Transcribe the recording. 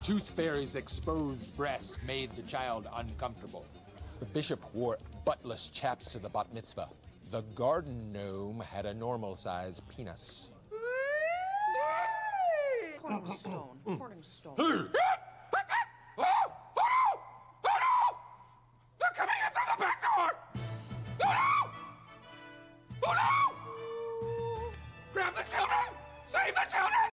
Tooth Fairy's exposed breasts made the child uncomfortable. The bishop wore buttless chaps to the bat mitzvah. The garden gnome had a normal-sized penis. Corning stone. Corning stone. Oh, no! Oh, no! They're coming in through the back door! Oh, no! Oh, no! Grab the children! Save the children!